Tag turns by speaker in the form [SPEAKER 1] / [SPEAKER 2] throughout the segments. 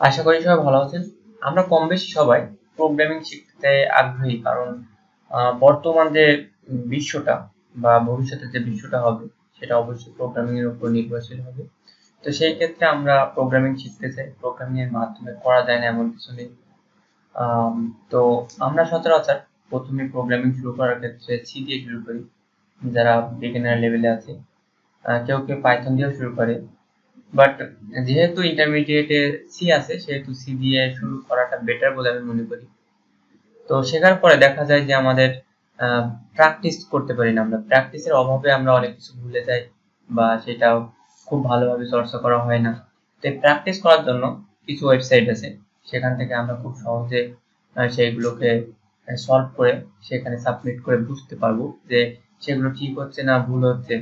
[SPEAKER 1] আশা করি সবাই ভালো আছেন। আমরা কম বেশি সবাই প্রোগ্রামিং শিখতে আগ্রহী, কারণ বর্তমান যে বিশ্বটা বা ভবিষ্যতে যে বিশ্বটা হবে সেটা অবশ্যই প্রোগ্রামিং এর উপর নির্ভরশীল হবে। তো সেই ক্ষেত্রে আমরা প্রোগ্রামিং শিখতে চাই, প্রোগ্রামিং এর মাধ্যমে করা যায় না এমন কিছু নেই। আম, তো আমরা সচরাচর প্রথমে প্রোগ্রামিং শুরু করার ক্ষেত্রে সি দিয়ে শুরু করি, যারা বিগিনার লেভেলে আছে। কেউ কেউ পাইথন দিয়েও শুরু করে, বাট যেহেতু ইন্টারমিডিয়েটে সি আছে সেহেতু সি দিয়ে শুরু করাটা বেটার বলে আমি মনে করি। তো শেখার পরে দেখা যায় যে আমাদের প্র্যাকটিস করতে পারি না, আমরা প্র্যাকটিসের অভাবে আমরা অনেক কিছু ভুলে যাই বা সেটাও খুব ভালোভাবে চর্চা করা হয় না। তো প্র্যাকটিস করার জন্য কিছু ওয়েবসাইট আছে, সেখান থেকে আমরা খুব সহজে সেইগুলোকে সলভ করে সেখানে সাবমিট করে বুঝতে পারবো যে সেগুলো ঠিক হচ্ছে না ভুল হচ্ছে।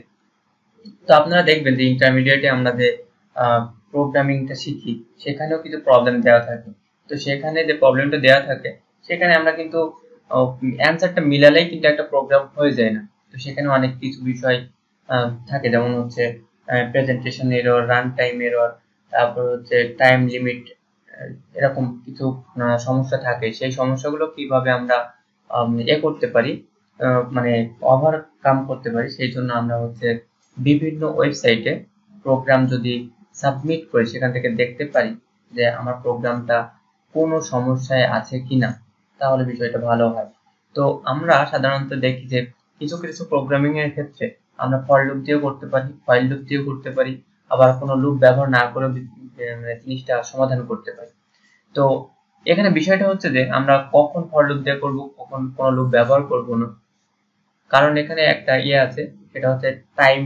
[SPEAKER 1] তো আপনারা দেখবেন যে ইন্টারমিডিয়েটে আমরা যে প্রোগ্রামিংটা শিখি সেখানেও কিছু প্রবলেম দেওয়া থাকে। তো সেখানে যে প্রবলেমটা দেওয়া থাকে সেখানে আমরা কিন্তু অ্যান্সারটা মিলালেই কিন্তু একটা প্রোগ্রাম হয়ে যায় না। তো সেখানে অনেক কিছু বিষয় থাকে, যেমন হচ্ছে presentation error, run time error, তারপর হচ্ছে টাইম লিমিট, এরকম কিছু সমস্যা থাকে। সেই সমস্যাগুলো কিভাবে আমরা করতে পারি, মানে ওভারকাম করতে পারি, সেই জন্য আমরা হচ্ছে বিভিন্ন ওয়েবসাইটে প্রোগ্রাম যদি সাবমিট করে সেখান থেকে দেখতে পারি যে আমার প্রোগ্রামটা কোনো সমস্যায় আছে কিনা, তাহলে বিষয়টা ভালো হয়। তো আমরা সাধারণত দেখি যে কিছু কিছু প্রোগ্রামিং এর ক্ষেত্রে আমরা ফর লুপ দিয়েও করতে পারি, হোয়াইল লুপ দিয়েও করতে পারি, আবার কোনো লুপ ব্যবহার না করে জিনিসটা সমাধান করতে পারি। তো এখানে বিষয়টা হচ্ছে যে আমরা কখন ফর লুপ দিয়ে করব, কখন কোনো লুপ ব্যবহার করব না, কারণ এখানে একটা আছে, সেটা হচ্ছে টাইম,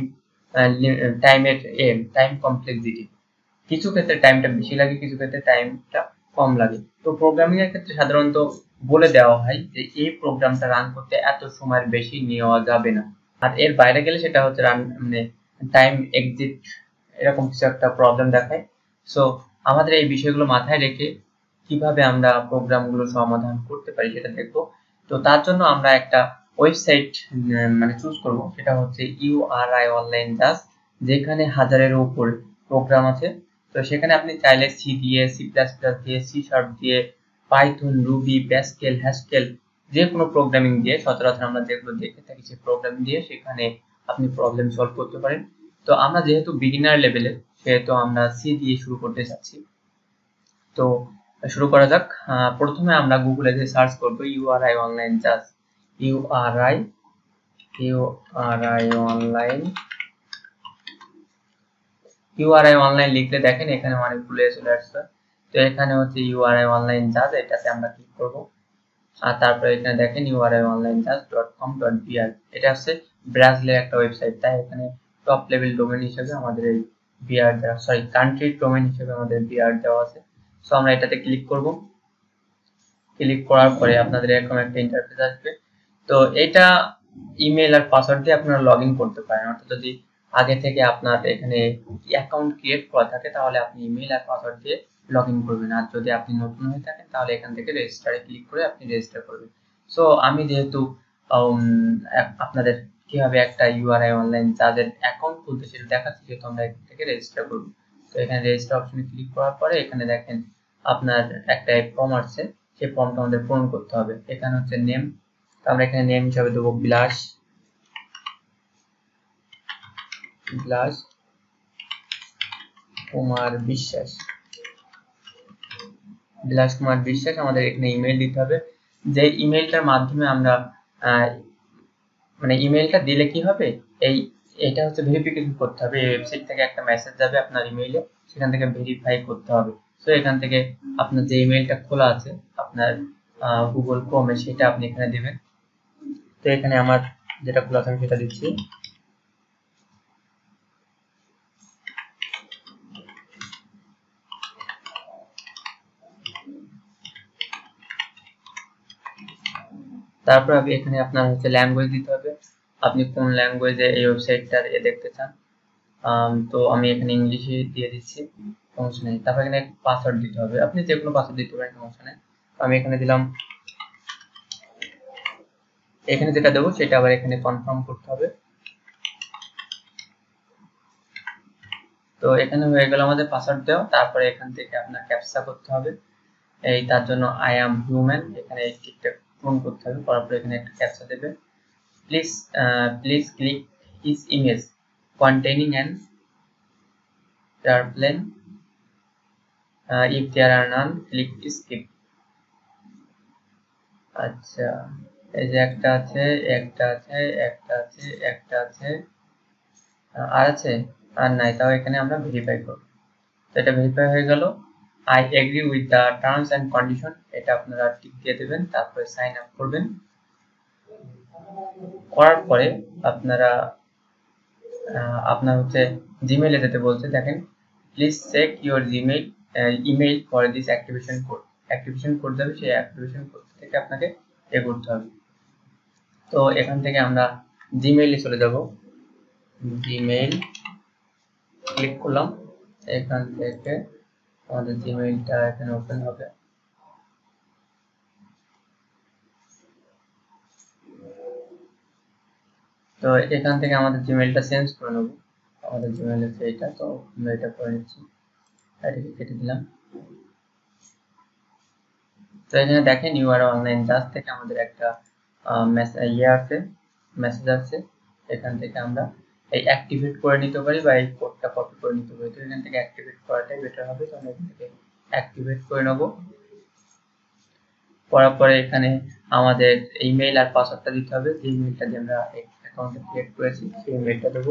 [SPEAKER 1] টাইমের টাইম কমপ্লেক্সিটি। কিছু ক্ষেত্রে টাইমটা বেশি লাগে, কিছু ক্ষেত্রে টাইমটা কম লাগে। তো প্রোগ্রামিং এর ক্ষেত্রে সাধারণত বলে দেওয়া হয় যে এই প্রোগ্রামটা রান করতে এত সময়ের বেশি নেওয়া যাবে না, আর এর বাইরে গেলে সেটা হচ্ছে রান মানে টাইম এক্সিট, এরকম কিছু একটা প্রবলেম দেখায়। সো আমাদের এই বিষয়গুলো মাথায় রেখে কিভাবে আমরা প্রোগ্রামগুলো সমাধান করতে পারি সেটা দেখবো। তো তার জন্য আমরা একটা ওয়েবসাইট মানে চুজ করব, সেটা হচ্ছে ইউআরআই অনলাইন জাজ, যেখানে হাজারের উপর প্রোগ্রাম আছে। তো সেখানে আপনি চাইলে সি দিয়ে, সি প্লাস প্লাস দিয়ে, সি শার্প দিয়ে, পাইথন, রুবি, প্যাসকেল, হ্যাশকেল, যে কোনো প্রোগ্রামিং দিয়ে, সচরাচর আমরা যেগুলো দেখে থাকি সেই প্রোগ্রামিং দিয়ে সেখানে আপনি প্রবলেম সলভ করতে পারেন। তো আমরা যেহেতু বিগিনার লেভেলে সেহেতু আমরা সি দিয়ে শুরু করতে চাচ্ছি। তো শুরু করা যাক। প্রথমে আমরা গুগলে যে সার্চ করব ইউআরআই অনলাইন জাজ, URI URI online, URI online লিখলে দেখেন এখানে অনেকগুলো চলে আসছে। তো এখানে হচ্ছে ইউআরআই অনলাইন জাজ, এটাতে আমরা ক্লিক করব। আর তারপরে এখানে দেখেন urironlinejaz.com.br, এটা হচ্ছে ব্রাজিলের একটা ওয়েবসাইট, তাই এখানে টপ লেভেল ডোমেন হিসেবে আমাদের এই বিআর দেওয়া, সরি কান্ট্রি ডোমেন হিসেবে আমাদের বিআর দেওয়া আছে। সো আমরা এটাতে ক্লিক করব। ক্লিক করার পরে আপনাদের এরকম একটা ইন্টারফেস আসবে। তো এটা ইমেল আর পাসওয়ার্ড দিয়ে আপনারা লগ ইন করতে পারেন, অর্থাৎ যদি আগে থেকে আপনার এখানে অ্যাকাউন্ট ক্রিয়েট করা থাকে তাহলে আপনি ইমেল আর পাসওয়ার্ড দিয়ে লগ ইন করবেন, আর যদি আপনি নতুন হয়ে থাকেন তাহলে এখান থেকে রেজিস্টারে ক্লিক করে আপনি রেজিস্টার করবেন। সো আমি যেহেতু আপনাদের কিভাবে একটা ইউআরআই অনলাইন যাদের অ্যাকাউন্ট খুলতে সেটা দেখাচ্ছি, যেহেতু আমরা এখান থেকে রেজিস্টার করব। তো এখানে রেজিস্টার অপশনে ক্লিক করার পরে এখানে দেখেন আপনার একটা ফর্ম আসছে, সেই ফর্মটা আমাদের পূরণ করতে হবে। এখানে হচ্ছে নেম, তো আমরা এখানে নেম হিসাবে দেবো বিলাস, বিলাস কুমার বিশ্বাস, বিলাস কুমার বিশ্বাস। আমাদের এখানে ইমেল দিতে হবে, যে ইমেলটার মাধ্যমে আমরা মানে ইমেলটা দিলে কি হবে, এই এটা হচ্ছে ভেরিফিকেশন করতে হবে। এই ওয়েবসাইট থেকে একটা মেসেজ যাবে আপনার ইমেইলে, সেখান থেকে ভেরিফাই করতে হবে। তো এখান থেকে আপনার যে ইমেলটা খোলা আছে আপনার গুগল ক্রোমে, সেটা আপনি এখানে দিবেন। তো এখানে আমার যেটা খোলা আছে আমি সেটা দিচ্ছি। তারপর আপনি এখানে আপনার হচ্ছে ল্যাঙ্গুয়েজ দিতে হবে, আপনি কোন ল্যাঙ্গুয়েজে এই ওয়েবসাইটটা দেখতে চান। তো আমি এখানে ইংলিশে দিয়ে দিচ্ছি, সমস্যা নেই। তারপর এখানে পাসওয়ার্ড দিতে হবে, আপনি যে কোনো পাসওয়ার্ড দিতে পারেন, সমস্যা নেই। আমি এখানে দিলাম। এখানে যেটা দেবো সেটা আবার এখানে কনফার্ম করতে হবে। তো তো এখানে হয়ে গেল আমাদের পাসওয়ার্ড দেওয়া। তারপরে এখান থেকে আপনার ক্যাপচা করতে হবে। এই তার জন্য আই অ্যাম হিউম্যান এখানে এই টিকটা পূরণ করতে হবে। করার পর এখানে একটা ক্যাপচা দেবে। Please click his image containing an airplane, if there are none click skip। আচ্ছা, এই যে একটা আছে, একটা আছে, একটা আছে, একটা আছে, আর আছে, আর নাই, তাও এখানে আমরা ভেরিফাই করব। তো এটা ভেরিফাই হয়ে গেল। I agree with the terms and condition, এটা আপনারা টিক দিয়ে দেবেন। তারপরে সাইন আপ করবেন। করার পরে আপনারা আপনার হচ্ছে জিমেইলে যেতে বলছে। দেখেন, please check your Gmail email for this activation code. Activation code যাবে, সেই অ্যাক্টিভেশন কোড থেকে আপনাকে এ করতে হবে। তো এখান থেকে আমরা জিমেইলে চলে যাব। জিমেইল ক্লিক করলাম। এখান থেকে আমাদের জিমেইলটা এখানে ওপেন হবে। তো এখান থেকে আমাদের জিমেইলটা চেঞ্জ করে নেব। আমাদের জিমেইল হচ্ছে এইটা, তো আমরা এটা করে নিচ্ছি, এটাকে কেটে দিলাম। তো এখানে দেখেন ইউ আর অনলাইন জাস্ট থেকে আমাদের একটা মেসেজ আছে। এখান থেকে আমরা এই অ্যাক্টিভেট করে নিতে পারি বা এই কোডটা কপি করে নিতে পারি। তো এখান থেকে অ্যাক্টিভেট করাটাই বেটার হবে। তো আমরা এখান থেকে অ্যাক্টিভেট করে নেব। করার পরে এখানে আমাদের ইমেইল আর পাসওয়ার্ডটা দিতে হবে। যে ইমেইলটা দিয়ে আমরা অ্যাকাউন্টটা ক্রিয়েট করেছি সেই ইমেইলটা দেবো।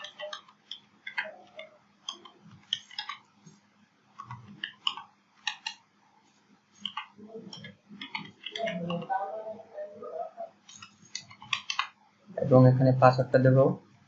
[SPEAKER 1] এবং এখানে পাসওয়ার্ডটা দেব।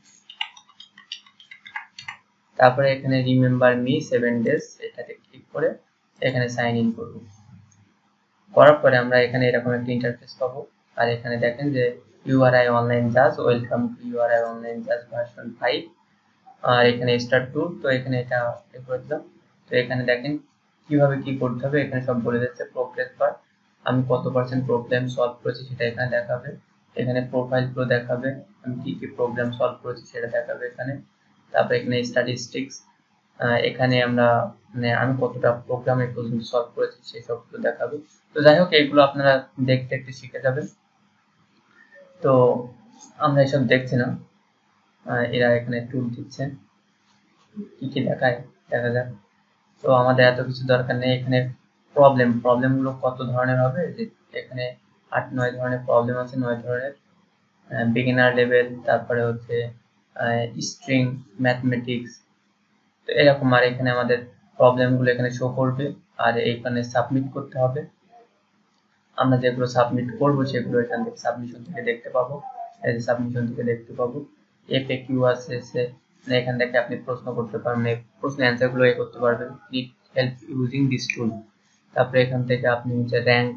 [SPEAKER 1] তারপরে এখানে রিমেম্বার মি 7 ডেজ এটাতে ক্লিক করে এখানে সাইন ইন করব। করার পরে আমরা এখানে এরকম একটা ইন্টারফেস পাবো। আর এখানে দেখেন যে ইউআরআই অনলাইন জাজ, ওয়েলকাম টু ইউআরআই অনলাইন জাজ ভার্সন 5। আর এখানে স্টার্ট 2। তো এখানে এটা করে দিলাম। তো এখানে দেখেন কিভাবে কি করতে হবে, এখানে সব বলে দিচ্ছে। প্রোগ্রেস বার, আমি কত পার্সেন্ট প্রবলেম সলভ করেছি সেটা এখানে দেখাবে। এখানে প্রোফাইল গুলো দেখাবে, আমি কি কি প্রবলেম সলভ করেছি সেটা দেখাবে এখানে। তারপরে এখানে স্ট্যাটিস্টিক্স, এখানে আমরা মানে আমি কতটা প্রোগ্রাম এই পর্যন্ত সলভ করেছি সেই সবগুলো দেখাবে। তো যাই হোক, এইগুলো আপনারা দেখতে দেখতে শিখে যাবেন। তো আমরা এসব দেখছি না, এরা এখানে টুল দিচ্ছে, কি কি দেখায় দেখা যাক। তো আমাদের এত কিছু দরকার নেই। এখানে প্রবলেম গুলো কত ধরনের হবে, যে এখানে 8-9 ধরনের প্রবলেম আছে, 9 ধরনের। বিগিনার লেভেল, তারপরে হচ্ছে স্ট্রিং, ম্যাথমেটিক্স, তো এরকম। আর এখানে আমাদের প্রবলেম গুলো এখানে শো করবে। আর এইখানে সাবমিট করতে হবে। আমরা যেগুলো সাবমিট করব সেগুলো এখান থেকে সাবমিশন থেকে দেখতে পাবো। এই যে সাবমিশন থেকে দেখতে পাবো এফএকিউ আছে, এখান থেকে আপনি প্রশ্ন করতে পারবেন, প্রশ্ন অ্যান্সার গুলো করতে পারবেন। Need help using this tool. তারপরে এখান থেকে আপনি হচ্ছে র্যাঙ্ক,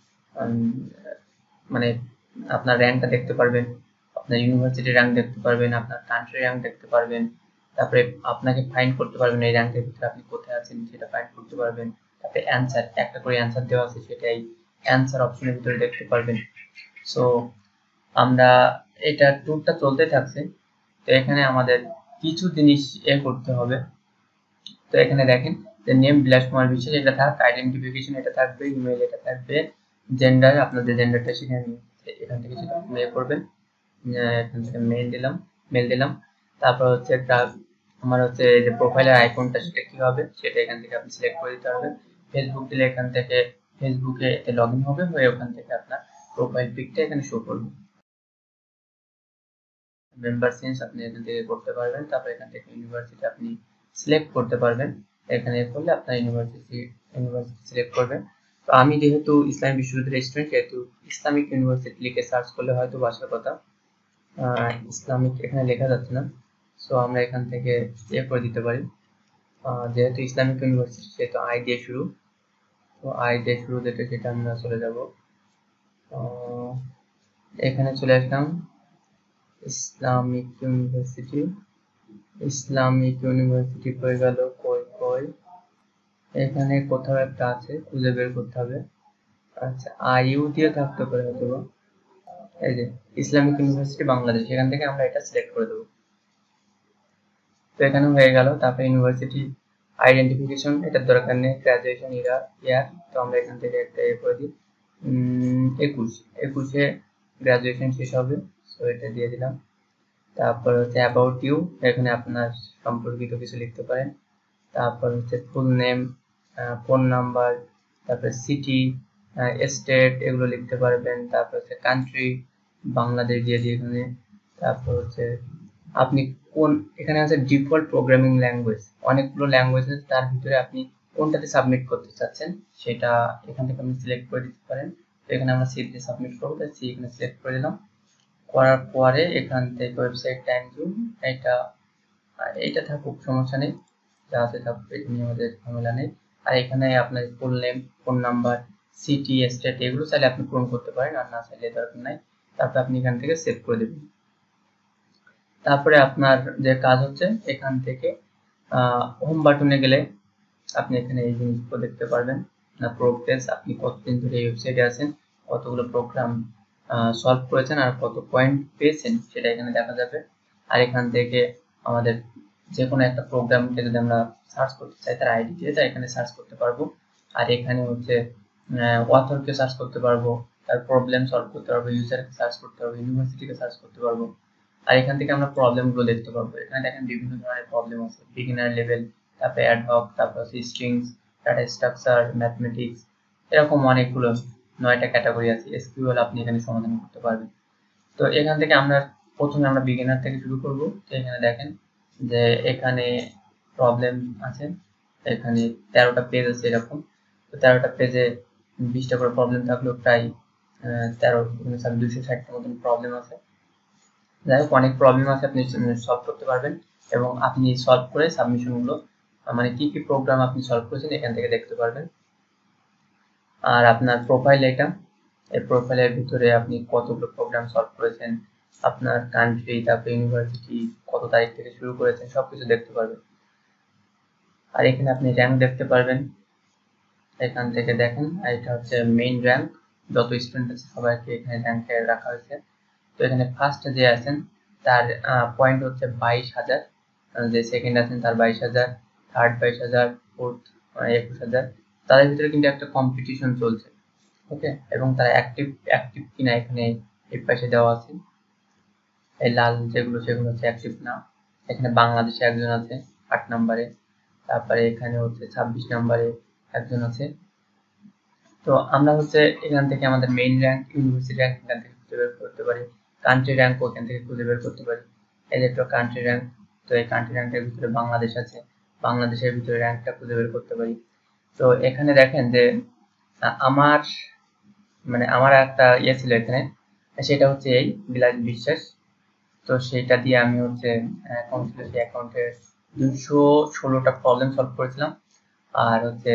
[SPEAKER 1] মানে আপনার র্যাঙ্কটা দেখতে পারবেন, আপনার ইউনিভার্সিটি র্যাঙ্ক দেখতে পারবেন, আপনার কান্ট্রি র্যাঙ্ক দেখতে পারবেন। তারপরে আপনাকে ফাইন্ড করতে পারবেন এই র্যাঙ্কের ভিতরে আপনি কোথায় আছেন সেটা ফাইন্ড করতে পারবেন। তারপরে অ্যান্সার, একটা করে অ্যান্সার দেওয়া আছে, সেটাই অ্যান্সার অপশনের ভিতরে দেখতে পারবেন। সো আমরা এটা ট্যুরটা চলতে থাকছে। তো এখানে আমাদের কিছু জিনিস করতে হবে। তো এখানে দেখেন যে নেম বিলাস কুমার বিশ্বাস এটা থাক, আইডেন্টিফিকেশন এটা থাকবে, ইমেল এটা থাকবে, জেন্ডার আপনাদের জেন্ডারটা সেখানে এখান থেকে সেটা মেল করবেন। এখান থেকে মেল দিলাম। তারপর হচ্ছে একটা আমার হচ্ছে এই যে প্রোফাইলের আইকনটা সেটা কি হবে সেটা এখান থেকে আপনি সিলেক্ট করে দিতে হবে। ফেসবুক দিলে এখান থেকে ফেসবুকে এতে লগ ইন হবে, হয়ে ওখান থেকে আপনার প্রোফাইল পিকটা এখানে শো করবে। মেম্বার চেঞ্জ আপনি এখান থেকে করতে পারবেন। তারপর এখান থেকে ইউনিভার্সিটি আপনি সিলেক্ট করতে পারবেন। এখানে করলে আপনার ইউনিভার্সিটি সিলেক্ট করবেন। তো আমি যেহেতু ইসলামিক বিশ্ববিদ্যালয়ের স্টুডেন্ট, সেহেতু ইসলামিক ইউনিভার্সিটি লিখে সার্চ করলে হয়তো আসার কথা, ইসলামিক এখানে লেখা যাচ্ছে না। সো আমরা এখান থেকে করে দিতে পারি। যেহেতু ইসলামিক ইউনিভার্সিটি সেহেতু আই দিয়ে শুরু, তো আই দিয়ে শুরু যেটা সেটা আমরা চলে যাব। এখানে চলে আসলাম ইসলামিক ইউনিভার্সিটি হয়ে গেল। কই এখানে কোথাও একটা আছে, খুঁজে বের করতে হবে। আচ্ছা, আইইউ দিয়ে থাকতে পারে হয়তো। এই যে ইসলামিক ইউনিভার্সিটি বাংলাদেশ, এখান থেকে আমরা এটা সিলেক্ট করে দেবো। তো এখানে হয়ে গেল। তারপরে ইউনিভার্সিটি আইডেন্টিফিকেশন, এটার দরকার নেই, গ্রাজুয়েশন ইয়ার। তো আমরা এখান থেকে একটা করে দিই 21-এ গ্রাজুয়েশন শেষ হবে, তো এটা দিয়ে দিলাম। তারপর হচ্ছে অ্যাবাউট ইউ, এখানে আপনার সম্পর্কিত কিছু লিখতে পারেন। তারপর হচ্ছে ফুল নেম, ফোন নাম্বার, তারপর সিটি, স্টেট, এগুলো লিখতে পারবেন। তারপর হচ্ছে কান্ট্রি, বাংলাদেশ দিয়ে দিয়ে এখানে। তারপর হচ্ছে আপনি কোন, এখানে আছে ডিফল্ট প্রোগ্রামিং ল্যাঙ্গুয়েজ, অনেকগুলো ল্যাঙ্গুয়েজ আছে, তার ভিতরে আপনি কোনটাতে সাবমিট করতে চাচ্ছেন সেটা এখান থেকে আপনি সিলেক্ট করে দিতে পারেন। তো এখানে আমরা সি তে সাবমিট করবো, তাই সি এখানে সিলেক্ট করে দিলাম। করার পরে এখান থেকে ওয়েবসাইট টাইম জোন, এটা থাকুক, সমস্যা নেই, যা আছে থাকুক, এটা নিয়ে আমাদের ঝামেলা নেই। আর এখানে আপনার full name, phone number, city, state, এগুলো চাইলে আপনি পূরণ করতে পারেন, আর না চাইলে দরকার নাই। তারপর আপনি এখান থেকে সেভ করে দেবেন। তারপরে আপনার যে কাজ হচ্ছে, এখান থেকে হোম বাটনে গেলে আপনি এখানে এই জিনিসগুলো দেখতে পারবেন, প্রোগ্রেস, আপনি কতদিন ধরে এই ওয়েবসাইটে আছেন, কতগুলো প্রোগ্রাম সলভ করেছেন আর কত পয়েন্ট পেয়েছেন সেটা এখানে দেখা যাবে। আর এখান থেকে আমাদের যে কোনো একটা প্রোগ্রামকে যদি আমরা সার্চ করতে চাই, তার আইডি দিয়ে তার এখানে সার্চ করতে পারবো। আর এখানে হচ্ছে অথরকে সার্চ করতে পারবো, তার প্রবলেম সলভ করতে পারবো, ইউজারকে সার্চ করতে পারবো, ইউনিভার্সিটিকে সার্চ করতে পারবো। আর এখান থেকে আমরা প্রবলেমগুলো দেখতে পারবো। এখানে দেখেন বিভিন্ন ধরনের প্রবলেম আছে, বিগিনার লেভেল, তারপরে অ্যাডহক, তারপর স্ট্রিংস, ডাটা স্ট্রাকচার, ম্যাথমেটিক্স, এরকম অনেকগুলো 9টা ক্যাটাগরি আছে। এসকিউএল আপনি এখানে সমাধান করতে পারবেন। তো এখান থেকে আমরা প্রথমে আমরা বিগিনার থেকে শুরু করব। তো এখানে দেখেন যে এখানে প্রবলেম আছে, এখানে 13টা পেজ আছে এরকম। তো 13টা পেজে 20টা করে প্রবলেম থাকলেও প্রায় 260টার মতন প্রবলেম আছে। যাই হোক, অনেক প্রবলেম আছে, আপনি সলভ করতে পারবেন এবং আপনি সলভ করে সাবমিশনগুলো, মানে কি কি প্রোগ্রাম আপনি সলভ করেছেন এখান থেকে দেখতে পারবেন। আর আপনার প্রোফাইল, এটা এই প্রোফাইলের ভিতরে আপনি কতগুলো প্রোগ্রাম সলভ করেছেন, আপনার কান্ট্রি, তারপর ইউনিভার্সিটি, কত তারিখ থেকে শুরু করেছেন, সবকিছু দেখতে পারবেন। আর এখানে আপনি র্যাঙ্ক দেখতে পারবেন, এখান থেকে দেখেন এটা হচ্ছে মেইন র্যাঙ্ক, যত স্টুডেন্ট আছে সবাইকে এখানে র্যাঙ্কে রাখা হয়েছে। তো এখানে ফার্স্ট যে আছেন তার পয়েন্ট হচ্ছে 22,000, যে সেকেন্ড আছেন তার 22,000, থার্ড 22,000, ফোর্থ 21,000। তাদের ভিতরে কিন্তু একটা কম্পিটিশন চলছে, ওকে, এবং তারা অ্যাক্টিভ কিনা এখানে এই পাশে দেওয়া আছে, এই লাল যেগুলো সেগুলো হচ্ছে অ্যাক্টিভ না। এখানে বাংলাদেশে একজন আছে 8 নম্বরে, তারপরে এখানে হচ্ছে 26 নম্বরে একজন আছে। তো আমরা হচ্ছে এখান থেকে আমাদের মেইন র্যাঙ্ক, ইউনিভার্সিটি র্যাঙ্ক এখান থেকে খুঁজে বের করতে পারি, কান্ট্রি র্যাঙ্ক ওখান থেকে খুঁজে বের করতে পারি। এই যে একটা কান্ট্রি র্যাঙ্ক, তো এই কান্ট্রি র্যাঙ্কের ভিতরে বাংলাদেশ আছে, বাংলাদেশের ভিতরে র্যাঙ্কটা খুঁজে বের করতে পারি। তো এখানে দেখেন যে আমার আমার একটা ইয়ে ছিল এখানে, সেটা হচ্ছে এই বিলাস বিশ্বাস। তো সেটা দিয়ে আমি হচ্ছে অ্যাকাউন্ট ছিল, সেই অ্যাকাউন্টে 216টা প্রবলেম সলভ করেছিলাম, আর হচ্ছে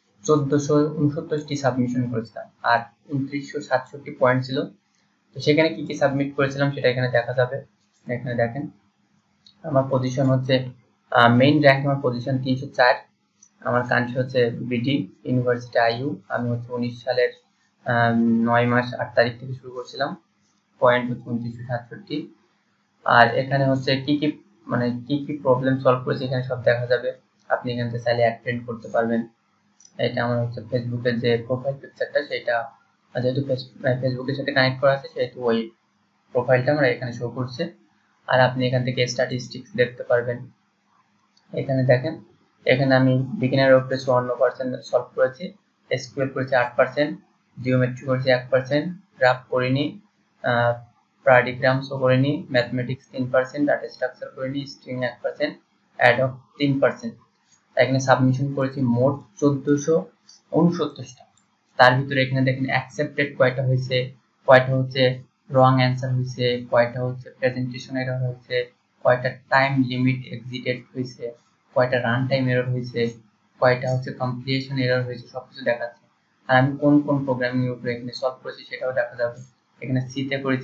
[SPEAKER 1] 1469টি সাবমিশন করেছিলাম, আর 2967 পয়েন্ট ছিল। তো সেখানে কি কি সাবমিট করেছিলাম সেটা এখানে দেখা যাবে। এখানে দেখেন আমার পজিশন হচ্ছে মেইন র্যাঙ্ক, আমার পজিশন 304, আমার কান্ট্রি হচ্ছে বিডি, ইউনিভার্সিটি আইইউ, আমি হচ্ছে 19 সালের 9 মাস 8 তারিখ থেকে শুরু করছিলাম, পয়েন্ট হচ্ছে 2967। আর এখানে হচ্ছে কি কি প্রবলেম সলভ করেছি এখানে সব দেখা যাবে, আপনি এখান থেকে চাইলে অ্যাড প্রিন্ট করতে পারবেন। এটা আমার হচ্ছে ফেসবুকের যে প্রোফাইল পিকচারটা, সেটা যেহেতু ফেসবুকের সাথে কানেক্ট করা আছে সেহেতু ওই প্রোফাইলটা আমার এখানে শো করছে। আর আপনি এখান থেকে স্ট্যাটিস্টিক্স দেখতে পারবেন। এখানে দেখেন, এখানে আমি বিগিনার উপরে 54% সলভ করেছি, এসকিউএল করেছি 8%, জিওমেট্রি করেছি 1%, গ্রাফ করিনি, প্যারাডিগ্রামসও করিনি, ম্যাথমেটিক্স 3%, ডাটা স্ট্রাকচার করিনি, স্ট্রিং 1%, অ্যাডহক 3%। এখানে সাবমিশন করেছি মোট 1469টা। তার ভিতরে এখানে দেখেন অ্যাকসেপ্টেড কয়টা হয়েছে, কয়টা হচ্ছে রং অ্যান্সার হয়েছে, কয়টা হচ্ছে প্রেজেন্টেশন এরর হয়েছে, কয়টা টাইম লিমিট এক্সিটেড হয়েছে, কয়টা রান টাইম এরর হয়েছে, কয়টা হচ্ছে কমপ্লিশন এরর হয়েছে, সবকিছু দেখাচ্ছে। আর আমি কোন কোন প্রোগ্রামিং এর উপরে এখানে সলভ করেছি সেটাও দেখা যাবে। এখানে সিতে করেছি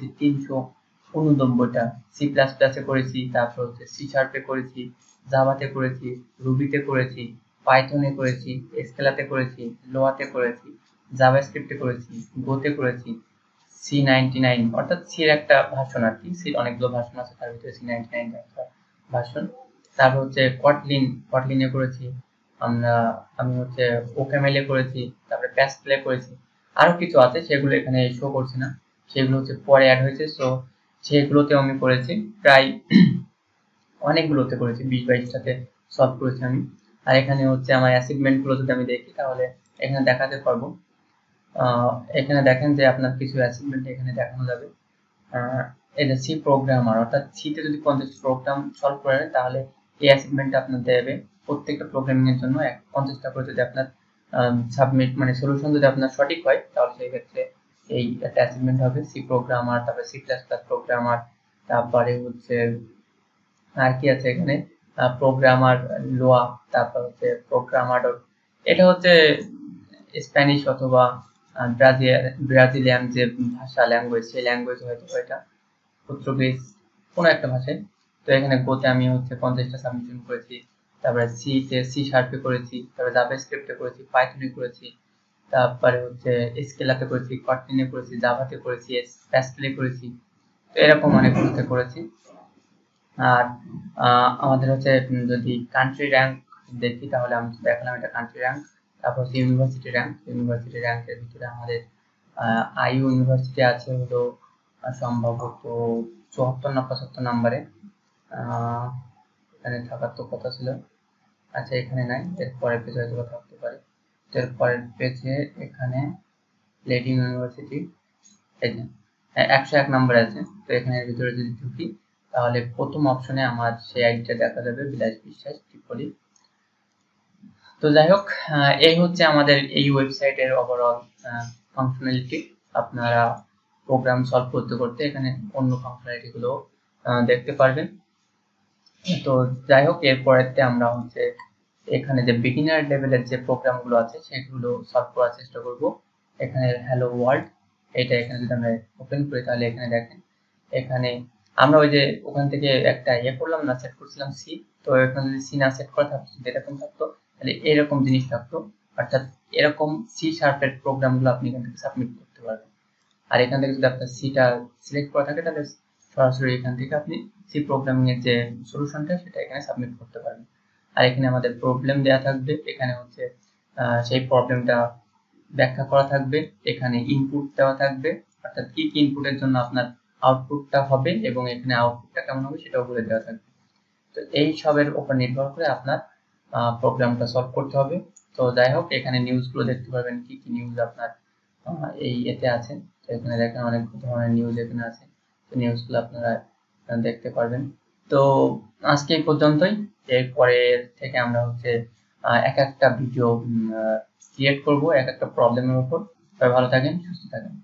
[SPEAKER 1] 389টা, সি প্লাস প্লাসে করেছি, তারপর হচ্ছে সি শার্পে করেছি, জাভাতে করেছি, রুবিতে করেছি, পাইথনে করেছি, স্কেলাতে করেছি, লোয়াতে করেছি, জাভাস্ক্রিপ্টে করেছি, গোতে করেছি, C99 অর্থাৎ সি এর একটা ভার্সন আর কি, সির অনেকগুলো ভার্সন আছে, তার ভিতরে C99 একটা ভার্সন। তারপর হচ্ছে কটলিনে করেছি আমি হচ্ছে ওকেমেলে করেছি, তারপরে প্যাসকেলে করেছি, আরো কিছু আছে সেগুলো এখানে শো করছে না, সেগুলো হচ্ছে পরে অ্যাড হয়েছে। সো সেগুলোতেও আমি করেছি, প্রায় অনেকগুলোতে করেছি, 20-22টাতে সলভ করেছি আমি। আর এখানে হচ্ছে আমার অ্যাসাইনমেন্ট গুলো যদি আমি দেখি তাহলে এখানে দেখাতে পারবো। এখানে দেখেন যে আপনার কিছু অ্যাসাইনমেন্ট এখানে দেখানো যাবে। এই যে সি প্রোগ্রামার, অর্থাৎ সিতে যদি 50 প্রোগ্রাম সলভ করেন তাহলে এই অ্যাসাইনমেন্টটা আপনার দেবে। প্রত্যেকটা প্রোগ্রামিং এর জন্য 50টা করে যদি আপনার সাবমিট মানে সলিউশন যদি আপনার সঠিক হয় তাহলে সেই ক্ষেত্রে এই একটা অ্যাসাইনমেন্ট হবে সি প্রোগ্রামার, তারপরে সি প্লাস প্লাস প্রোগ্রামার, তারপরে হচ্ছে আর কি আছে এখানে প্রোগ্রামার লোয়া, তারপর হচ্ছে প্রোগ্রামার। এটা হচ্ছে স্প্যানিশ অথবা ব্রাজিলিয়ান যে ভাষা ল্যাঙ্গুয়েজ, সেই ল্যাঙ্গুয়েজ হয়তো এটা পর্তুগিজ কোনো একটা ভাষায়। তো এখানে গোতে আমি হচ্ছে 50টা সাবমিশন করেছি, তারপরে সি শার্পে করেছি, তারপরে জাভাস্ক্রিপ্টে করেছি, পাইথনে করেছি, তারপরে হচ্ছে স্কেলাতে করেছি, কটলিনে করেছি, জাভাতে করেছি, প্যাসকেলে করেছি। তো এরকম অনেকগুলোতে করেছি। আর আমাদের হচ্ছে যদি কান্ট্রি র্যাঙ্ক দেখি তাহলে আমি দেখালাম এটা কান্ট্রি র্যাঙ্ক। তারপর হচ্ছে ইউনিভার্সিটি র্যাঙ্কের ভিতরে আমাদের আইইউ ইউনিভার্সিটি আছে হলো সম্ভবত 74 না 75 নাম্বারে। এখানে থাকার তো কথা ছিল, আচ্ছা এখানে নাই, এর পরের পেজে হয়তো থাকতে পারে। এর পরের পেজে এখানে লেডি ইউনিভার্সিটি এই যে 101 নম্বরে আছে। তো এখানে ভিতরে যদি ঢুকি তাহলে প্রথম অপশনে আমার সেই আইডিটা দেখা যাবে, বিলাস বিশ্বাস ত্রিপলি। তো যাই হোক, এই হচ্ছে আমাদের এই ওয়েবসাইটের ওভারঅল ফাংশনালিটি। আপনারা প্রোগ্রাম সলভ করতে করতে এখানে অন্য ফাংশনালিটি গুলো দেখতে পারবেন। তো যাই হোক, এরপরেতে আমরা হচ্ছে এখানে যে বিগিনার লেভেলের যে প্রোগ্রাম গুলো আছে সেগুলো সলভ করার চেষ্টা করব। এখানে হ্যালো ওয়ার্ল্ড, এটা এখানে যদি আমরা ওপেন করি তাহলে এখানে দেখেন, এখানে আমরা ওই যে ওখান থেকে একটা করলাম না, সেট করছিলাম সি। তো এখানে যদি সি না সেট করা থাকতো, এরকম থাকতো, তাহলে এরকম জিনিস থাকতো, অর্থাৎ এরকম সি শার্পের প্রোগ্রাম গুলো আপনি এখান থেকে সাবমিট করতে পারবেন। আর এখান থেকে যদি আপনার সিটা সিলেক্ট করা থাকে তাহলে সরাসরি এখান থেকে আপনি সি প্রোগ্রামিং এর যে সলিউশনটা সেটা এখানে সাবমিট করতে পারবেন। আর এখানে আমাদের প্রবলেম দেওয়া থাকবে, এখানে হচ্ছে সেই প্রবলেমটা ব্যাখ্যা করা থাকবে, এখানে ইনপুট দেওয়া থাকবে, অর্থাৎ কি কি ইনপুটের জন্য আপনার আউটপুটটা হবে এবং এখানে আউটপুটটা কেমন হবে সেটাও বলে দেওয়া থাকবে। তো এই সবের উপর নির্ভর করে আপনার প্রোগ্রামটা সলভ করতে হবে। তো যাই হোক, এখানে নিউজগুলো দেখতে পারবেন, কি কি নিউজ আপনার এই এতে আছে। তো এখানে দেখেন অনেক ধরনের নিউজ এখানে আছে, তো নিউজগুলো আপনারা দেখতে পারবেন। তো আজকে এই পর্যন্তই, এরপরে থেকে আমরা হচ্ছে এক একটা ভিডিও ক্রিয়েট করব এক একটা প্রবলেমের উপর। সবাই ভালো থাকেন, সুস্থ থাকেন।